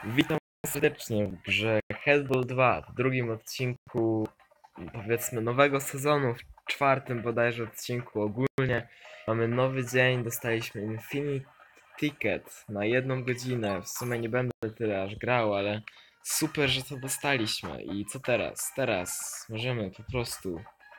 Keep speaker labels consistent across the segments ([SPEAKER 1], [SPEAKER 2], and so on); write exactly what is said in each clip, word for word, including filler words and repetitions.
[SPEAKER 1] Witam serdecznie w grze Headball dwa, w drugim odcinku, powiedzmy, nowego sezonu, w czwartym bodajże odcinku ogólnie. Mamy nowy dzień, dostaliśmy Infinite Ticket na jedną godzinę. W sumie nie będę tyle aż grał, ale super, że to dostaliśmy. I co teraz? Teraz możemy po prostu...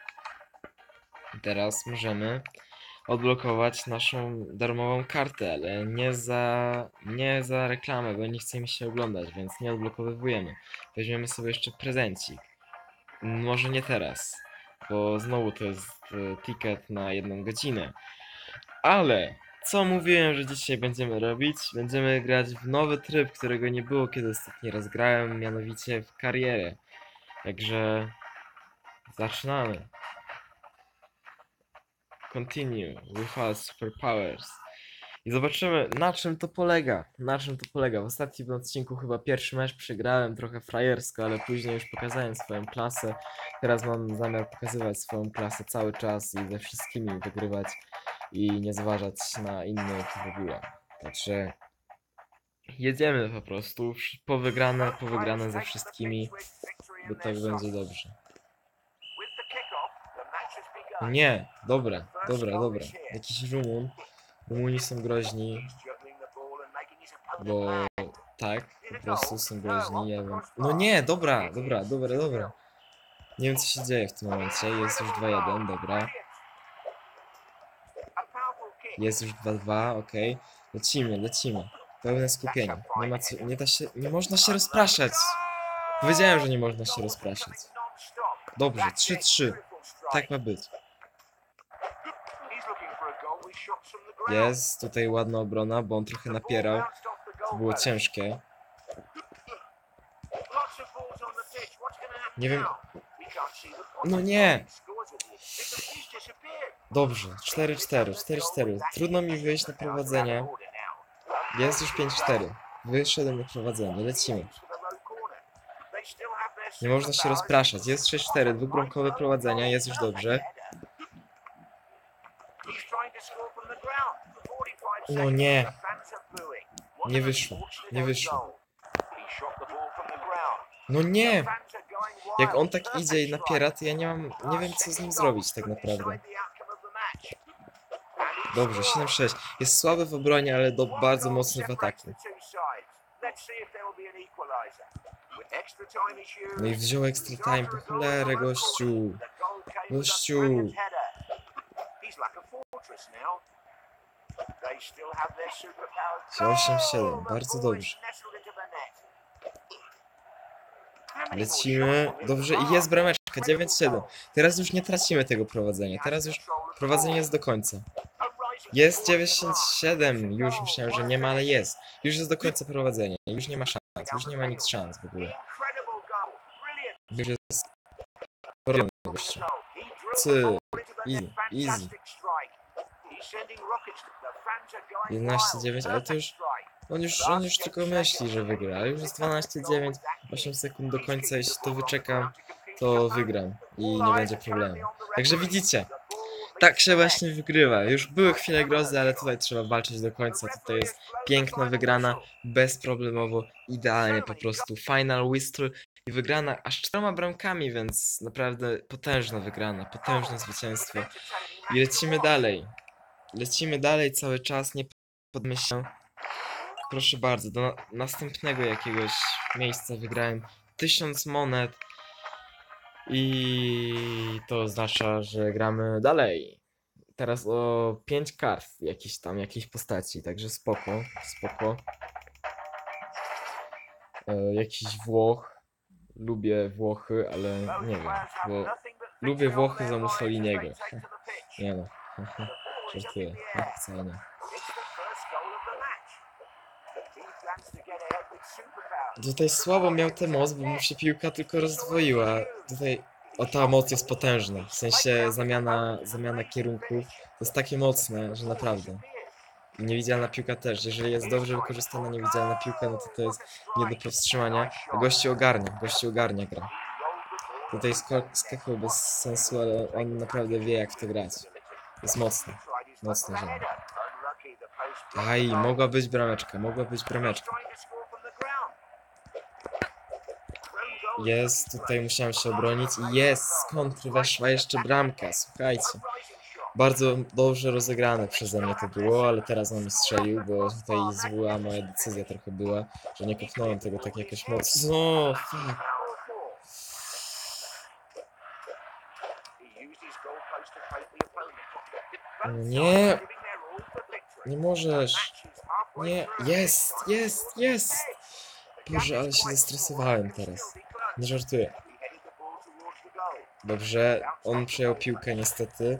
[SPEAKER 1] Teraz możemy odblokować naszą darmową kartę, ale nie za, nie za reklamę, bo nie chce mi się oglądać, więc nie odblokowujemy. Weźmiemy sobie jeszcze prezencik. Może nie teraz, bo znowu to jest e, ticket na jedną godzinę. Ale co mówiłem, że dzisiaj będziemy robić? Będziemy grać w nowy tryb, którego nie było, kiedy ostatni raz grałem, mianowicie w karierę. Także zaczynamy. Continue with our superpowers. I zobaczymy, na czym to polega. Na czym to polega. W ostatnim odcinku chyba pierwszy mecz przegrałem trochę frajersko, ale później już pokazałem swoją klasę. Teraz mam zamiar pokazywać swoją klasę cały czas i ze wszystkimi wygrywać i nie zważać na innych w ogóle. Także jedziemy po prostu po wygrane, po wygrane ze wszystkimi, bo tak będzie dobrze. Nie, dobra, dobra, dobra. Jakiś Rumun. Rumuni są groźni, bo tak, po prostu są groźni, ja wiem. No nie, dobra, dobra, dobra, dobra. Nie wiem, co się dzieje w tym momencie. Jest już dwa jeden, dobra. Jest już dwa dwa, okej. Lecimy, lecimy. Pełne skupienie. Nie ma co, nie da się, nie można się rozpraszać. Powiedziałem, że nie można się rozpraszać. Dobrze, trzy trzy. Tak ma być. Jest tutaj ładna obrona, bo on trochę napierał. To było ciężkie. Nie wiem... No nie! Dobrze, cztery cztery, cztery cztery. Trudno mi wyjść na prowadzenie. Jest już pięć cztery. Wyszedłem na prowadzenie, lecimy. Nie można się rozpraszać. Jest sześć cztery, dwubramkowe prowadzenia, jest już dobrze. No nie. Nie wyszło, nie wyszło. No nie! Jak on tak idzie i napiera, to ja nie mam, nie wiem, co z nim zrobić tak naprawdę. Dobrze, siedem sześć. Jest słaby w obronie, ale do bardzo mocny w ataku. No i wziął extra time, po cholerę, gościu. Gościu. osiem siedem, bardzo dobrze. Lecimy. Dobrze, i jest brameczka, dziewięć siedem. Teraz już nie tracimy tego prowadzenia. Teraz już prowadzenie jest do końca. Jest dziewięćdziesiąt siedem. Już myślałem, że nie ma, ale jest. Już jest do końca prowadzenia. Już nie ma szans. Już nie ma nic szans w ogóle. Już jest... gościu. Cy. Easy. Easy. jedenaście dziewięć, ale to już... On już, on już tylko myśli, że wygra. Już jest dwanaście dziewięć, osiem sekund do końca. Jeśli to wyczekam, to wygram i nie będzie problemu. Także widzicie, tak się właśnie wygrywa. Już były chwile grozy, ale tutaj trzeba walczyć do końca. Tutaj jest piękna wygrana, bezproblemowo, idealnie po prostu. Final whistle i wygrana aż czterema bramkami, więc naprawdę potężna wygrana, potężne zwycięstwo. I lecimy dalej. Lecimy dalej cały czas, nie podmy się. Proszę bardzo, do na następnego jakiegoś miejsca wygrałem tysiąc monet i to oznacza, że gramy dalej. Teraz o pięć kart jakiejś tam, jakiejś postaci, także spoko, spoko. E, jakiś Włoch, lubię Włochy, ale nie wiem, bo lubię Włochy za Mussoliniego. Nie no, żartuję, wcale nie. Tutaj słabo miał ten moc, bo mu się piłka tylko rozdwoiła. Tutaj, o, ta moc jest potężna, w sensie zamiana, zamiana kierunków. To jest takie mocne, że naprawdę. Niewidzialna piłka też, jeżeli jest dobrze wykorzystana niewidzialna piłka, no to to jest nie do powstrzymania. A gościu ogarnia, gościu ogarnia gra. Tutaj skakał bez sensu, ale on naprawdę wie, jak w to grać. Jest mocny, mocny żadny. Aj, mogła być brameczka, mogła być brameczka. Jest, tutaj musiałem się obronić i jest, z kontry weszła jeszcze bramka, słuchajcie. Bardzo dobrze rozegrane przeze mnie to było, ale teraz on mi strzelił, bo tutaj zła moja decyzja trochę była, że nie kopnąłem tego tak jakoś mocno. Fuck. Nie! Nie możesz! Nie! Jest! Jest! Jest! Boże, ale się zestresowałem teraz. Nie żartuję. Dobrze, on przejął piłkę niestety.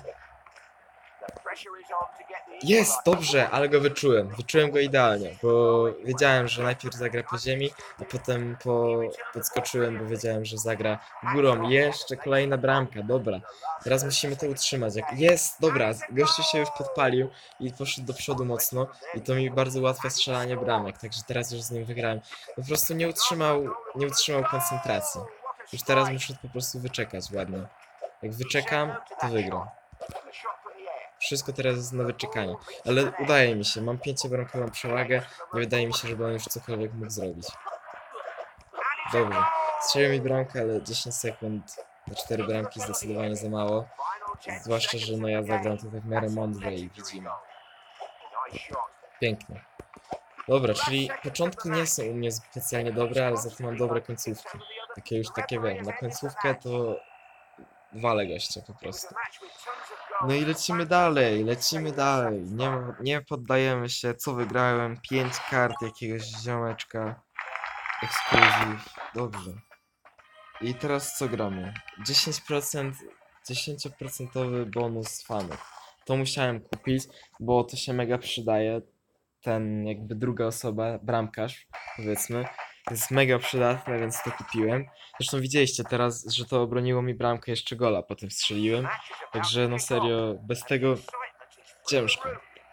[SPEAKER 1] Jest! Dobrze, ale go wyczułem. Wyczułem go idealnie, bo wiedziałem, że najpierw zagra po ziemi, a potem po... podskoczyłem, bo wiedziałem, że zagra górą. Jeszcze kolejna bramka, dobra. Teraz musimy to utrzymać. Jak jest, dobra, gościu się już podpalił i poszedł do przodu mocno i to mi bardzo ułatwia strzelanie bramek, także teraz już z nim wygrałem. Po prostu nie utrzymał, nie utrzymał koncentracji. Już teraz muszę po prostu wyczekać ładnie. Jak wyczekam, to wygram. Wszystko teraz jest na wyczekanie. Ale udaje mi się, mam pięciobramkową przewagę. Nie wydaje mi się, żeby on już cokolwiek mógł zrobić. Dobrze. Strzelił mi bramkę, ale dziesięć sekund na cztery bramki zdecydowanie za mało. Zwłaszcza, że no ja zagram tutaj w miarę mądrze i widzimy. Pięknie. Dobra, czyli początki nie są u mnie specjalnie dobre, ale za to mam dobre końcówki. Takie już takie wiem, na końcówkę to walę gościa po prostu. No i lecimy dalej, lecimy dalej. Nie, nie poddajemy się. Co wygrałem? Pięć kart jakiegoś ziomeczka. Ekskluzyw. Dobrze. I teraz co gramy? dziesięć procent, dziesięć procent bonus fanów. To musiałem kupić, bo to się mega przydaje. Ten jakby druga osoba, bramkarz, powiedzmy, jest mega przydatne, więc to kupiłem. Zresztą widzieliście teraz, że to obroniło mi bramkę, jeszcze gola potem strzeliłem. Także no serio, bez tego ciężko.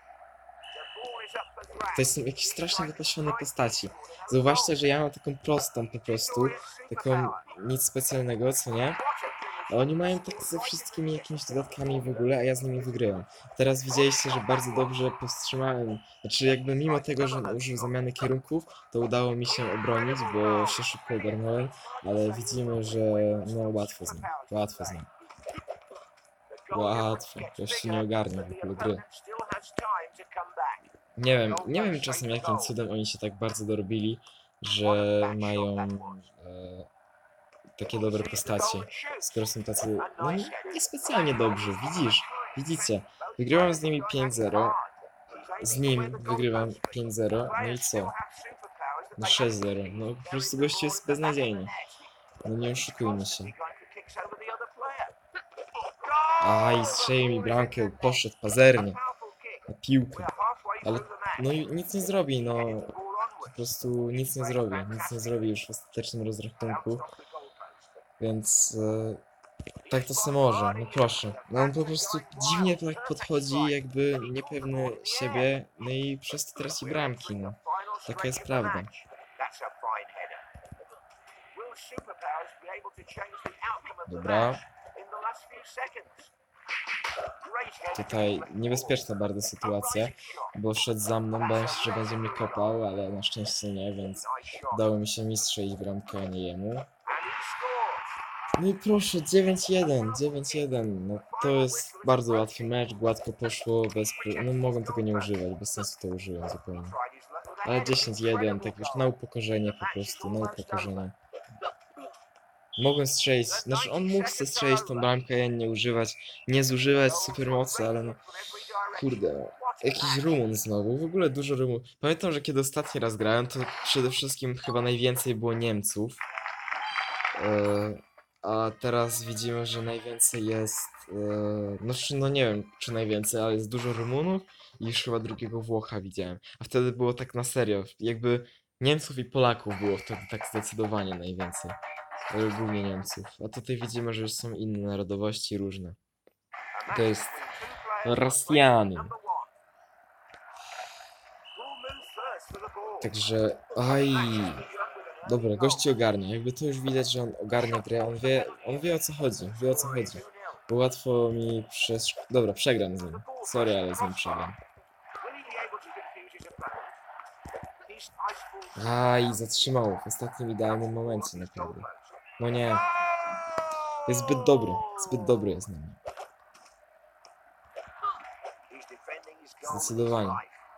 [SPEAKER 1] To są jakieś strasznie wypasione postaci. Zauważcie, że ja mam taką prostą po prostu, taką nic specjalnego, co nie? A oni mają tak ze wszystkimi jakimiś dodatkami w ogóle, a ja z nimi wygrywam. Teraz widzieliście, że bardzo dobrze powstrzymałem, znaczy jakby mimo tego, że użył zamiany kierunków, to udało mi się obronić, bo się szybko ogarnąłem, ale widzimy, że no łatwo z nim, łatwo z nim. Łatwo, ktoś się nie ogarnia w ogóle gry. Nie wiem, nie wiem czasem jakim cudem oni się tak bardzo dorobili, że mają e, takie dobre postacie, skoro są tacy, no niespecjalnie dobrzy, widzisz, widzicie, wygrywam z nimi pięć zero, z nim wygrywam pięć zero, no i co? No sześć zero, no po prostu gościu jest beznadziejny, no nie oszukujmy się. Aj, strzelił mi bramkę, poszedł pazernie na piłkę, ale no i nic nie zrobi, no po prostu nic nie zrobi, nic nie zrobi już w ostatecznym rozrachunku, więc e, tak to se może, no proszę. No on po prostu dziwnie tak podchodzi, jakby niepewny siebie, no i przez to traci bramki, no. Taka jest prawda. Dobra. Tutaj niebezpieczna bardzo sytuacja, bo szedł za mną, bałem się, że będzie mnie kopał, ale na szczęście nie, więc udało mi się mi strzelić bramkę, a nie jemu. No i proszę, dziewięć jeden, dziewięć jeden, no to jest bardzo łatwy mecz, gładko poszło, bez... no mogłem tego nie używać, bez sensu to użyłem zupełnie. Ale dziesięć jeden, tak już na upokorzenie po prostu, na upokorzenie. Mogłem strzelić, znaczy on mógł sobie strzelić tą bramkę, ja nie używać, nie zużywać supermocy, ale no, kurde, no. Jakiś Rumun znowu, w ogóle dużo Rumun. Pamiętam, że kiedy ostatni raz grałem, to przede wszystkim chyba najwięcej było Niemców. Yy, a teraz widzimy, że najwięcej jest, yy, no, czy, no nie wiem, czy najwięcej, ale jest dużo Rumunów i już chyba drugiego Włocha widziałem. A wtedy było tak na serio, jakby Niemców i Polaków było wtedy tak zdecydowanie najwięcej. Ale głównie Niemców. A tutaj widzimy, że już są inne narodowości różne. To jest Rosjanin. Także, aj. Dobra, gości ogarnia. Jakby to już widać, że on ogarnia grę. On wie, on wie o co chodzi. Wie o co chodzi. Bo łatwo mi przez... Dobra, przegram z nim. Sorry, ale z nim przegram. Aj, zatrzymał w ostatnim idealnym momencie, naprawdę. No nie. Jest zbyt dobry. Zbyt dobry jest na mnie. Zdecydowanie.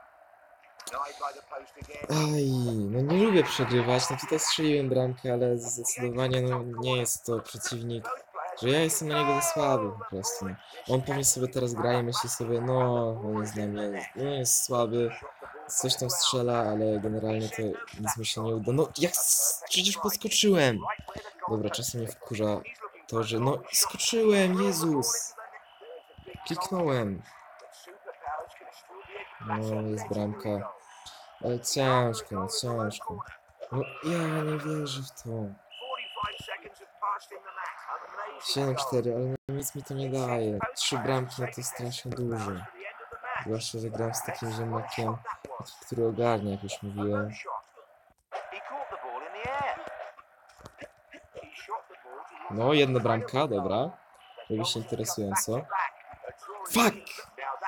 [SPEAKER 1] Aj, no nie lubię przegrywać. No tutaj strzeliłem bramkę, ale zdecydowanie no, nie jest to przeciwnik, że ja jestem na niego za słaby po prostu. On pewnie sobie teraz gra i myśli sobie, no, on jest dla mnie, no jest słaby, coś tam strzela, ale generalnie to nic mu się nie uda. No, jak s- przecież podskoczyłem! Dobra, czasem mnie wkurza to, że no, skoczyłem, Jezus! Kliknąłem. No, jest bramka. Ale ciężko, no ciężko. No ja nie wierzę w to. siedem cztery, ale no nic mi to nie daje. Trzy bramki no to jest strasznie dużo. Zwłaszcza, że gram z takim ziemniakiem, który ogarnia, jak już mówiłem. No, jedna bramka, dobra. Robi się interesująco. Fuck!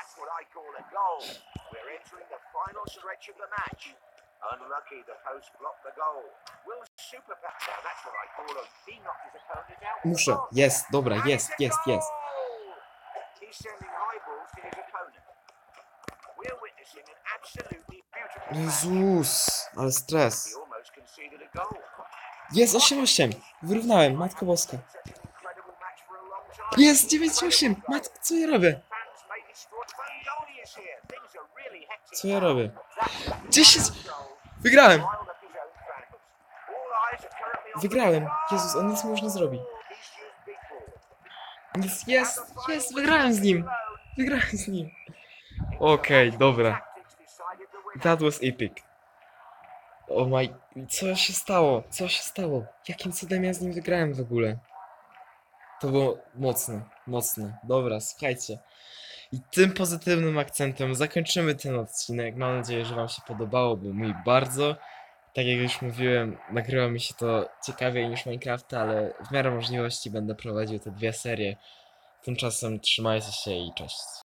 [SPEAKER 2] Unlucky, the post blocked the goal. Will super now that's what I call a he knocked his opponent out.
[SPEAKER 1] Muszę. Jest, dobra, jest, jest, jest.
[SPEAKER 2] He's sending high balls to his opponent. We're witnessing an absolutely beautiful match.
[SPEAKER 1] Jezus, ale stres.
[SPEAKER 2] He almost conceded a goal.
[SPEAKER 1] Jest osiem osiem. Wyrównałem, Matko Boska.
[SPEAKER 2] Such an incredible match for a long time.
[SPEAKER 1] Jest dziewięć osiem. Matko, co ja robię?
[SPEAKER 2] Fans may be struck. Fangoni is here. Things are really hectic.
[SPEAKER 1] Co ja robię?
[SPEAKER 2] That's
[SPEAKER 1] dziesięć!
[SPEAKER 2] goal.
[SPEAKER 1] Wygrałem!
[SPEAKER 2] Wild up his own fans. All eyes are currently on the
[SPEAKER 1] Wygrałem.
[SPEAKER 2] goal.
[SPEAKER 1] Jezus, on nic mi już nie zrobi.
[SPEAKER 2] He's used big ball.
[SPEAKER 1] Jest, jest, jest, wygrałem z nim. Wygrałem z nim. Okej, dobra. That was epic. O my... Co się stało? Co się stało? Jakim cudem ja z nim wygrałem w ogóle? To było mocne, mocne. Dobra, słuchajcie. I tym pozytywnym akcentem zakończymy ten odcinek. Mam nadzieję, że wam się podobało, bo mi bardzo. Tak jak już mówiłem, nagrywa mi się to ciekawiej niż Minecraft, ale w miarę możliwości będę prowadził te dwie serie. Tymczasem trzymajcie się i cześć.